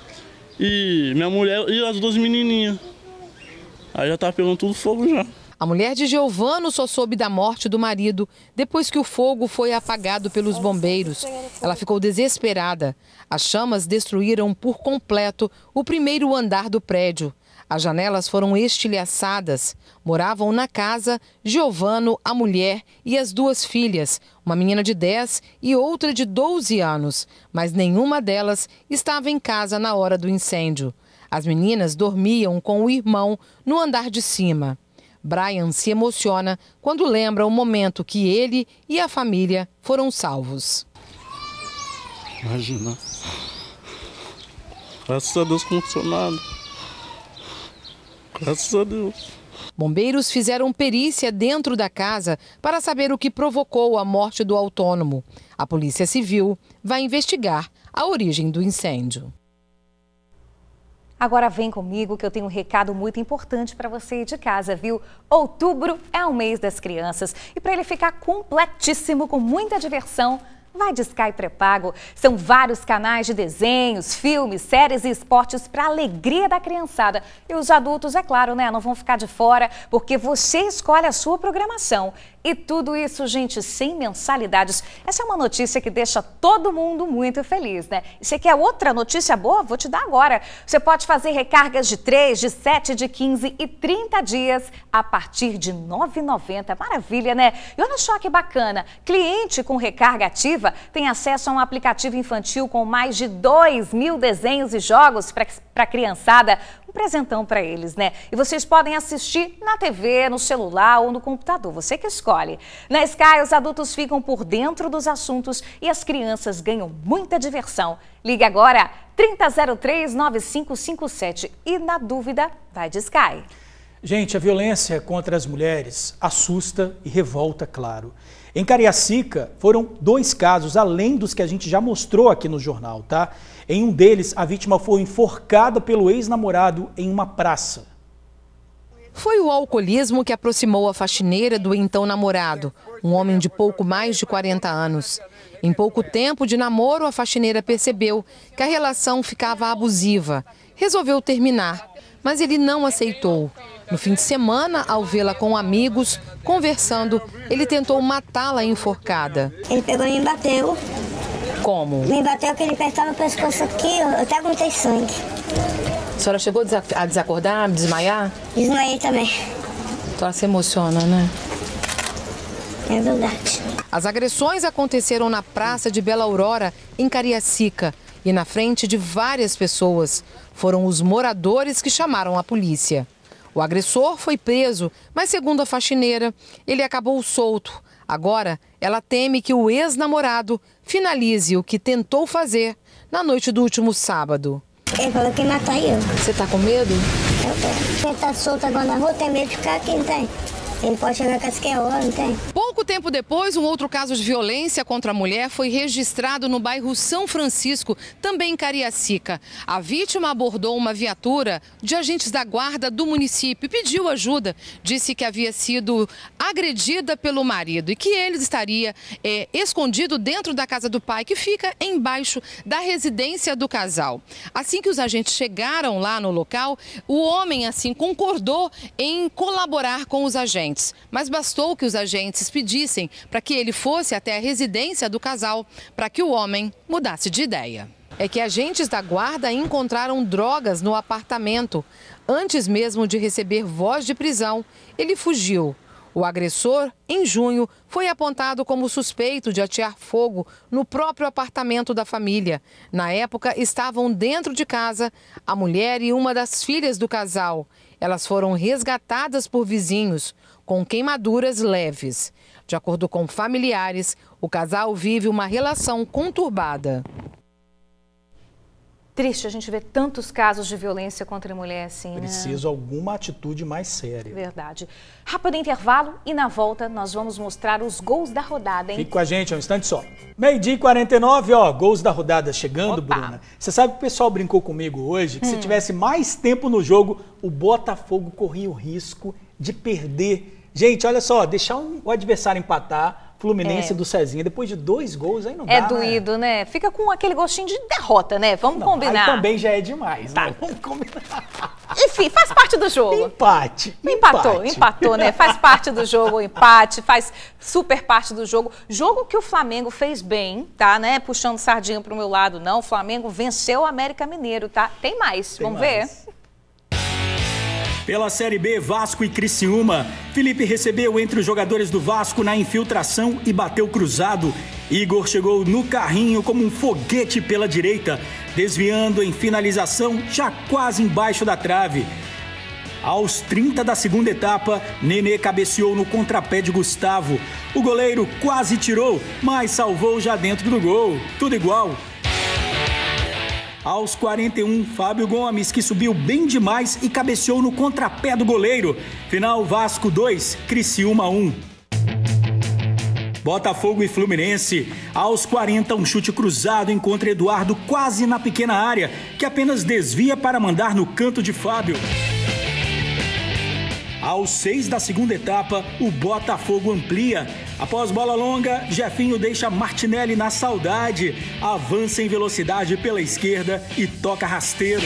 e minha mulher e as 2 menininhas. Aí já tava pegando tudo fogo já. A mulher de Geovano só soube da morte do marido depois que o fogo foi apagado pelos bombeiros. Ela ficou desesperada. As chamas destruíram por completo o primeiro andar do prédio. As janelas foram estilhaçadas. Moravam na casa Geovano, a mulher e as 2 filhas, uma menina de 10 e outra de 12 anos. Mas nenhuma delas estava em casa na hora do incêndio. As meninas dormiam com o irmão no andar de cima. Brian se emociona quando lembra o momento que ele e a família foram salvos. Imagina. Graças a Deus não aconteceu nada. Graças a Deus. Bombeiros fizeram perícia dentro da casa para saber o que provocou a morte do autônomo. A Polícia Civil vai investigar a origem do incêndio. Agora vem comigo que eu tenho um recado muito importante para você aí de casa, viu? Outubro é o mês das crianças e para ele ficar completíssimo, com muita diversão, vai de Sky pré-pago. São vários canais de desenhos, filmes, séries e esportes para a alegria da criançada. E os adultos, é claro, né, não vão ficar de fora, porque você escolhe a sua programação. E tudo isso, gente, sem mensalidades. Essa é uma notícia que deixa todo mundo muito feliz, né? E você quer outra notícia boa? Vou te dar agora. Você pode fazer recargas de 3, de 7, de 15 e 30 dias a partir de R$ 9,90. Maravilha, né? E olha só que bacana. Cliente com recarga ativa tem acesso a um aplicativo infantil com mais de 2.000 desenhos e jogos para a criançada. Um presentão para eles, né? E vocês podem assistir na TV, no celular ou no computador, você que escolhe. Na Sky, os adultos ficam por dentro dos assuntos e as crianças ganham muita diversão. Ligue agora 3003-9557 e, na dúvida, vai de Sky. Gente, a violência contra as mulheres assusta e revolta, claro. Em Cariacica, foram 2 casos, além dos que a gente já mostrou aqui no jornal, tá? Em um deles, a vítima foi enforcada pelo ex-namorado em uma praça. Foi o alcoolismo que aproximou a faxineira do então namorado, um homem de pouco mais de 40 anos. Em pouco tempo de namoro, a faxineira percebeu que a relação ficava abusiva. Resolveu terminar, mas ele não aceitou. No fim de semana, ao vê-la com amigos, conversando, ele tentou matá-la enforcada. Ele pegou e me bateu. Como? Me bateu que ele apertava o pescoço aqui, eu até aguentei sangue. A senhora chegou a desacordar, a desmaiar? Desmaiei também. Então ela se emociona, né? É verdade. As agressões aconteceram na Praça de Bela Aurora, em Cariacica, e na frente de várias pessoas. Foram os moradores que chamaram a polícia. O agressor foi preso, mas segundo a faxineira, ele acabou solto. Agora, ela teme que o ex-namorado finalize o que tentou fazer na noite do último sábado. Ele falou que ia matar eu. Você tá com medo? Eu tô. Ele tá solto agora na rua, tem medo de ficar aqui, não tem? Ele pode chegar com as que é hora, não tem? Pouco tempo depois, um outro caso de violência contra a mulher foi registrado no bairro São Francisco, também em Cariacica. A vítima abordou uma viatura de agentes da guarda do município e pediu ajuda. Disse que havia sido agredida pelo marido e que ele estaria escondido dentro da casa do pai, que fica embaixo da residência do casal. Assim que os agentes chegaram lá no local, o homem assim concordou em colaborar com os agentes. Mas bastou que os agentes pedissem para que ele fosse até a residência do casal para que o homem mudasse de ideia. É que agentes da guarda encontraram drogas no apartamento. Antes mesmo de receber voz de prisão, ele fugiu. O agressor, em junho, foi apontado como suspeito de atear fogo no próprio apartamento da família. Na época, estavam dentro de casa a mulher e uma das filhas do casal. Elas foram resgatadas por vizinhos, com queimaduras leves. De acordo com familiares, o casal vive uma relação conturbada. Triste a gente ver tantos casos de violência contra a mulher assim, né? Preciso alguma atitude mais séria. Verdade. Rápido intervalo e na volta nós vamos mostrar os gols da rodada, hein? Fique com a gente, um instante só. 12h49, ó, gols da rodada chegando, Opa. Bruna. Você sabe que o pessoal brincou comigo hoje, que se tivesse mais tempo no jogo, o Botafogo corria o risco de perder. Gente, olha só, deixar o adversário empatar, Fluminense do Cezinha, depois de 2 gols, aí não dá, É doído, né? Fica com aquele gostinho de derrota, né? Vamos combinar. Aí também já é demais, né? Vamos combinar. Enfim, faz parte do jogo. Empatou, né? Faz parte do jogo o empate, faz super parte do jogo. Jogo que o Flamengo fez bem, tá, né? Puxando sardinha pro meu lado, não. O Flamengo venceu o América Mineiro, tá? Tem mais, vamos ver? Pela Série B, Vasco e Criciúma. Felipe recebeu entre os jogadores do Vasco na infiltração e bateu cruzado. Igor chegou no carrinho como um foguete pela direita, desviando em finalização já quase embaixo da trave. Aos 30 da segunda etapa, Nenê cabeceou no contrapé de Gustavo. O goleiro quase tirou, mas salvou já dentro do gol. Tudo igual. Aos 41, Fábio Gomes, que subiu bem demais e cabeceou no contrapé do goleiro. Final, Vasco 2, Criciúma 1. Botafogo e Fluminense. Aos 40, um chute cruzado encontra Eduardo quase na pequena área, que apenas desvia para mandar no canto de Fábio. Aos 6 da segunda etapa, o Botafogo amplia. Após bola longa, Jefinho deixa Martinelli na saudade. Avança em velocidade pela esquerda e toca rasteiro.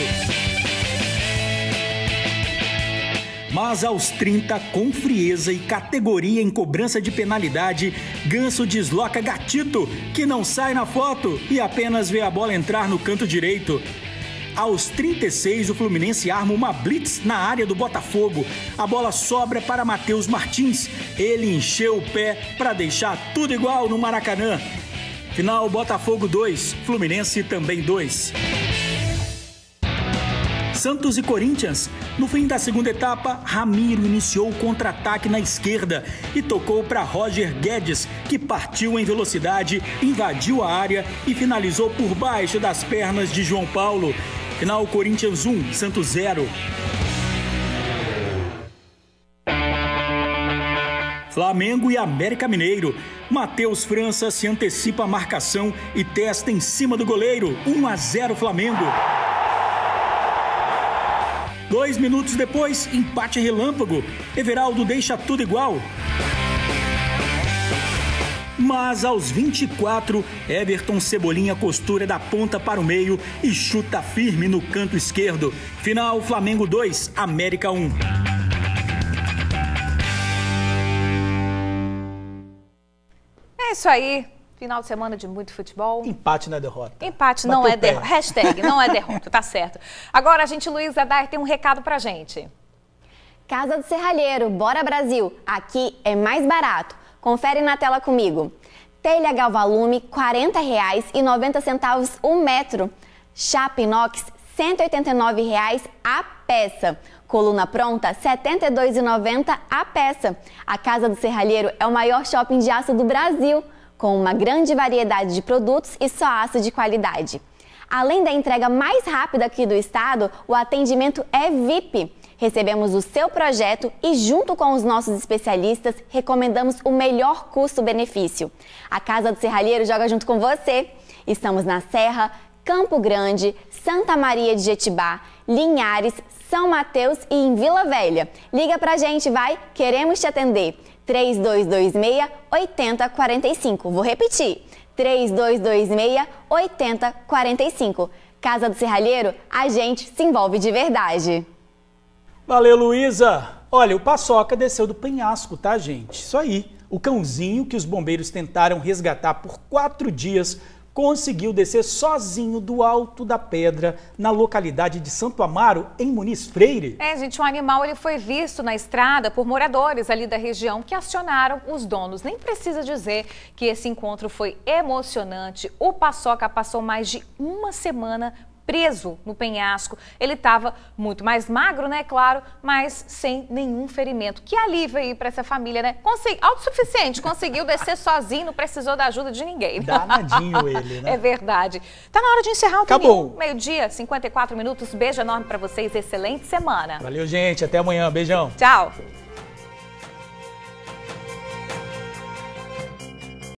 Mas aos 30, com frieza e categoria em cobrança de penalidade, Ganso desloca Gatito, que não sai na foto e apenas vê a bola entrar no canto direito. Aos 36, o Fluminense arma uma blitz na área do Botafogo. A bola sobra para Matheus Martins. Ele encheu o pé para deixar tudo igual no Maracanã. Final, Botafogo 2, Fluminense também 2. Santos e Corinthians. No fim da segunda etapa, Ramiro iniciou o contra-ataque na esquerda e tocou para Roger Guedes, que partiu em velocidade, invadiu a área e finalizou por baixo das pernas de João Paulo. Final, Corinthians 1, Santos 0. Flamengo e América Mineiro. Matheus França se antecipa a marcação e testa em cima do goleiro. 1-0 Flamengo. 2 minutos depois, empate relâmpago. Everaldo deixa tudo igual. Mas aos 24, Everton Cebolinha costura da ponta para o meio e chuta firme no canto esquerdo. Final, Flamengo 2, América 1. É isso aí. Final de semana de muito futebol. Empate não é derrota. Empate não é derrota. Hashtag não é derrota, tá certo. Agora a gente, Luísa Dair, tem um recado pra gente. Casa do Serralheiro, bora Brasil. Aqui é mais barato. Confere na tela comigo. Telha Galvalume, R$ 40,90 o metro. Chapa inox, R$ 189,00 a peça. Coluna pronta, R$ 72,90 a peça. A Casa do Serralheiro é o maior shopping de aço do Brasil, com uma grande variedade de produtos e só aço de qualidade. Além da entrega mais rápida aqui do estado, o atendimento é VIP. Recebemos o seu projeto e, junto com os nossos especialistas, recomendamos o melhor custo-benefício. A Casa do Serralheiro joga junto com você. Estamos na Serra, Campo Grande, Santa Maria de Jetibá, Linhares, São Mateus e em Vila Velha. Liga pra gente, vai! Queremos te atender. 3226-8045. Vou repetir. 3226-8045. Casa do Serralheiro, a gente se envolve de verdade. Valeu, Luísa! Olha, o Paçoca desceu do penhasco, tá, gente? Isso aí. O cãozinho que os bombeiros tentaram resgatar por 4 dias conseguiu descer sozinho do alto da pedra na localidade de Santo Amaro, em Muniz Freire. Gente, o animal ele foi visto na estrada por moradores ali da região que acionaram os donos. Nem precisa dizer que esse encontro foi emocionante. O Paçoca passou mais de uma semana preso no penhasco. Ele estava muito mais magro, né, claro, mas sem nenhum ferimento. Que alívio aí para essa família, né? Autossuficiente, conseguiu descer sozinho, não precisou da ajuda de ninguém. Danadinho ele, né? É verdade. Tá na hora de encerrar o Acabou. Meio-dia, 54 minutos. Beijo enorme para vocês, excelente semana. Valeu, gente. Até amanhã. Beijão. Tchau.